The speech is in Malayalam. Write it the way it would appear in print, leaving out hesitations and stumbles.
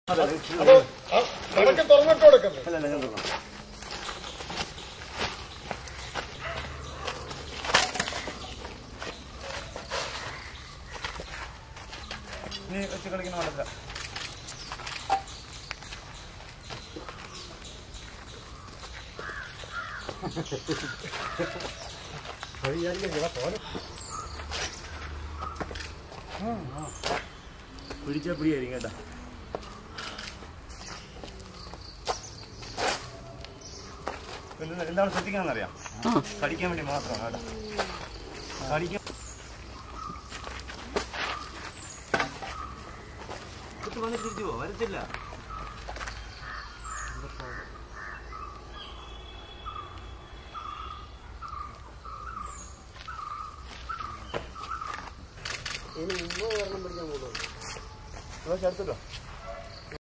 തുറന്നിട്ട് കൊടുക്കുന്നത് നീ വെച്ച് കളിക്കുന്ന വേണ്ടത്ര പിടിച്ചാ പിടിയായിരിക്കും കേട്ടാ. എന്താണ് ശ്രദ്ധിക്കണമെന്നറിയാം, കടിക്കാൻ വേണ്ടി മാത്രമാണ് കേട്ടോ. കടിക്കാൻ വന്നിട്ട് തിരിച്ചു പോ, വരത്തില്ല. ഇനി മുമ്പ് ഒരെണ്ണം പിടിക്കാൻ പോകുന്നു. അടുത്തല്ലോ.